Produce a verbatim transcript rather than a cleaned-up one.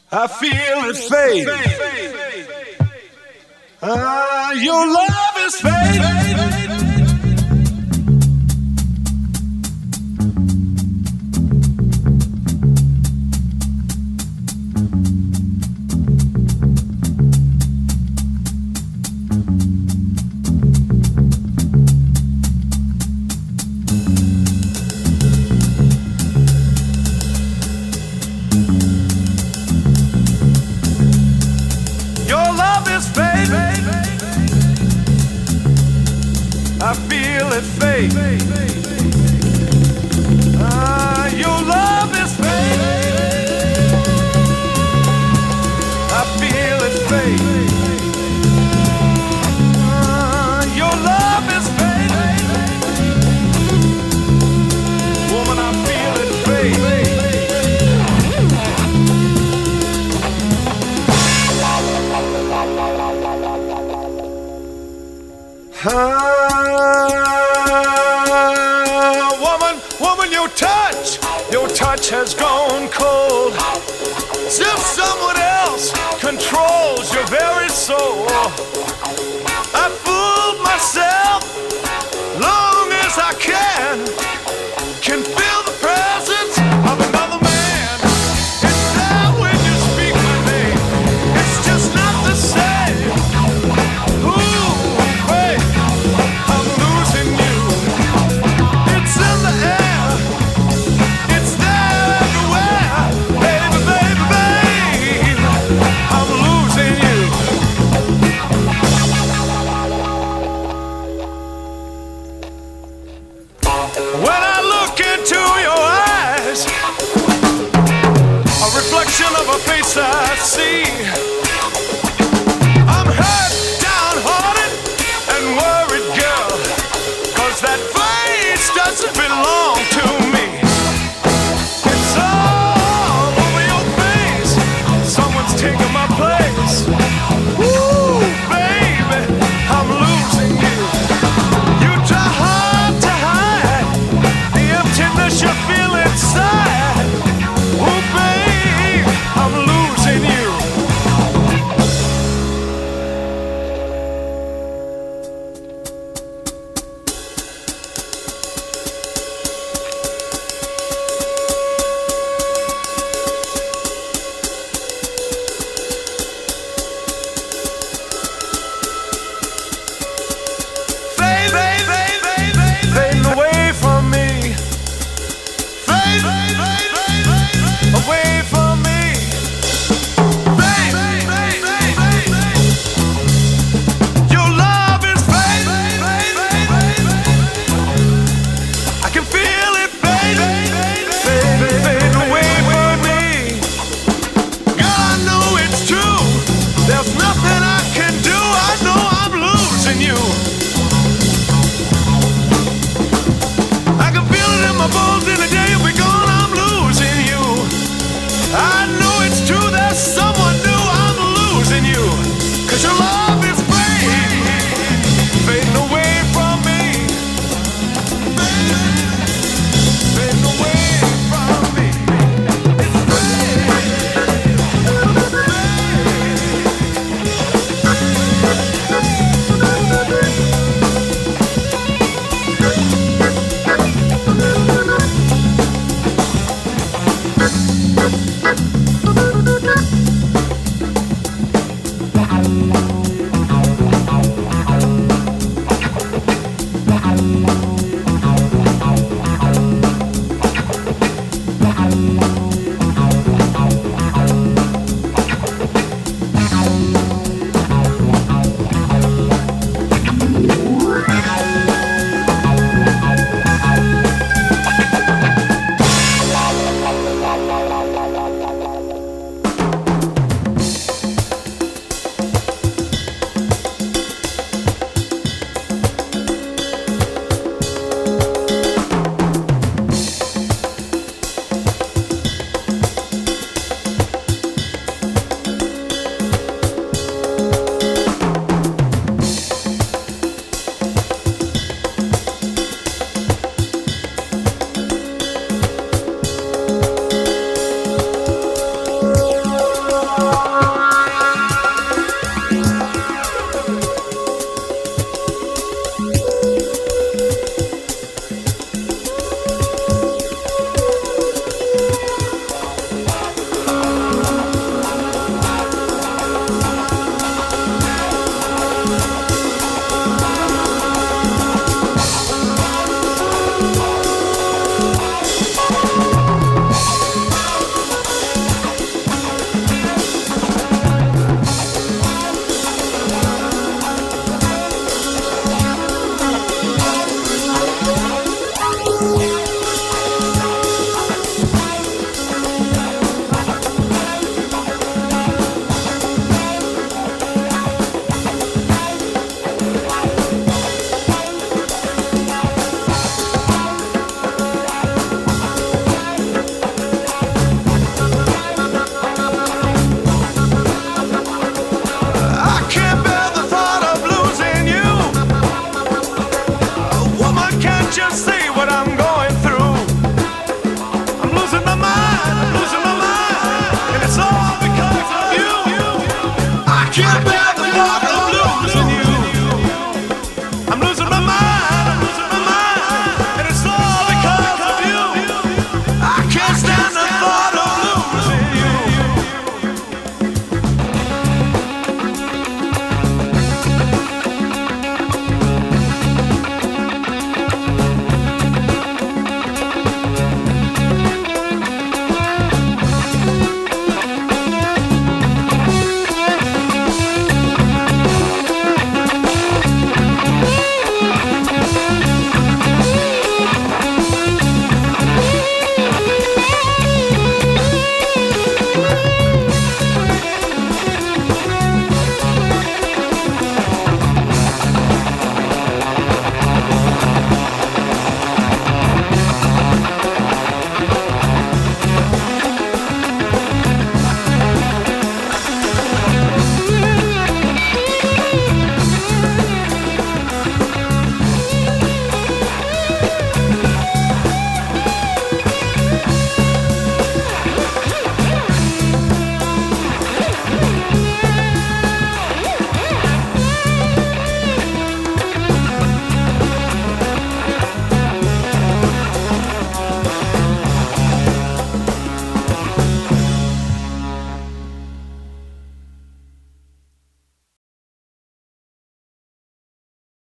I feel it fade. Ah, your love is fading. I feel it fade. Ah, your love is fading. I feel it fade. Ah, your love is fading. Woman, I feel it fade. Ah, woman, woman, your touch, your touch has gone cold. As if someone else controls your very soul. I fooled myself long as I can. Can feel the presence of another man. It's there when you speak my name. It's just not the same. Ooh, wait, I'm losing you. It's in the air. It's there everywhere. Baby, baby, baby, I'm losing you. When I look into your eyes, a reflection of a face I see. I'm hurt, downhearted, and worried, girl, 'cause that face doesn't belong to me. It's all over your face. Someone's taking my place. Ooh, baby, I'm losing you. You try hard to hide the emptiness you feel inside. Ooh, babe, I'm losing you. Fade, fade, fade, fade, fade, fading away from me. Fade, fade, fade, fade, fade, away from me. Fade, fade, fade, fade, fade, fade. Your love is fade, fade, fade, fade, fade, fade. I can feel it fade, fade, fade, fade, fade away from me. Girl, I know it's true. There's nothing I can do. I know I'm losing you. I can feel it in my bones.